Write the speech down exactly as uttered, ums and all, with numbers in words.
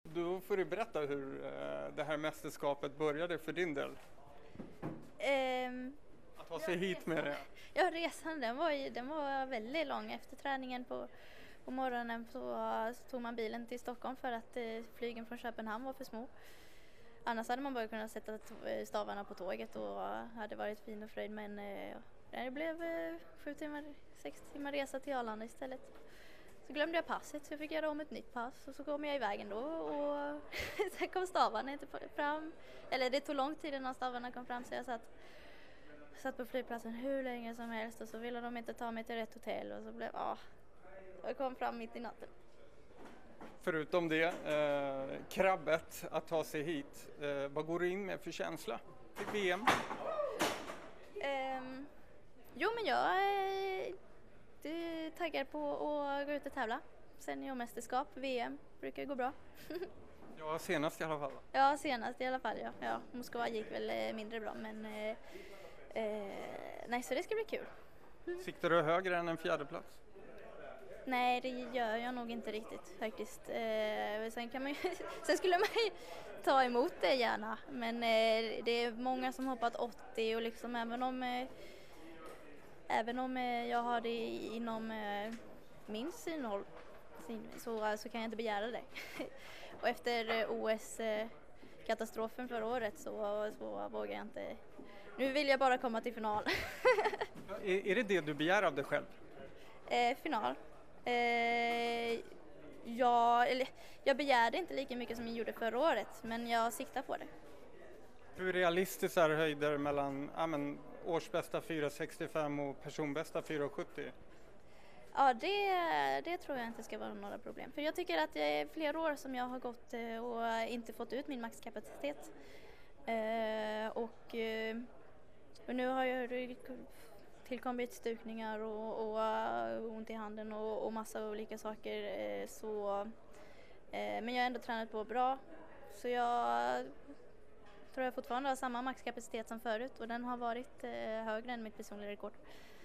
Då får du berätta hur eh, det här mästerskapet började för din del. Ehm, Att ta sig hit med det. ja, resan den var, ju, den var väldigt lång. Efter träningen på, på morgonen så, så tog man bilen till Stockholm för att eh, flygen från Köpenhamn var för små. Annars hade man bara kunnat sätta t- stavarna på tåget och hade varit fin och fröjd, men eh, det blev eh, sju timmar, sex timmar resa till Arlanda istället. Så glömde jag passet så jag fick göra om ett nytt pass och så kom jag iväg ändå och sen kom stavarna inte fram. Eller det tog lång tid innan stavarna kom fram så jag satt, satt på flygplatsen hur länge som helst och så ville de inte ta mig till rätt hotell och så blev ah, jag kom fram mitt i natten. Förutom det, eh, krabbet att ta sig hit. Eh, vad går du in med för känsla till V M? Um, jo men jag är du taggar på att gå ut och tävla. Seniormästerskap, V M, brukar gå bra. Ja, senast i alla fall. Ja, senast i alla fall, ja. ja Moskva gick väl eh, mindre bra, men eh, eh, nej, så det ska bli kul. Siktar du högre än en fjärde plats? Nej, det gör jag nog inte riktigt faktiskt. Eh, sen, kan man ju, sen skulle man ju ta emot det gärna, men eh, det är många som hoppat åttio och liksom även om eh, även om eh, jag har det inom eh, min synhåll så, så kan jag inte begära det. Och efter eh, O S-katastrofen förra året så, så vågar jag inte. Nu vill jag bara komma till final. är, är det det du begär av dig själv? Eh, final. Eh, jag, eller, jag begärde inte lika mycket som jag gjorde förra året, men jag siktar på det. Hur realistiskt är höjder mellan ja, men, årsbästa fyra sextiofem och personbästa fyra sjuttio? Ja, det, det tror jag inte ska vara några problem. För jag tycker att det är flera år som jag har gått och inte fått ut min maxkapacitet. Eh, och, och nu har jag tillkommit stukningar och, och ont i handen och, och massa olika saker. Eh, så, eh, men jag har ändå tränat på bra. Så jag tror jag fortfarande har samma maxkapacitet som förut och den har varit eh, högre än mitt personliga rekord.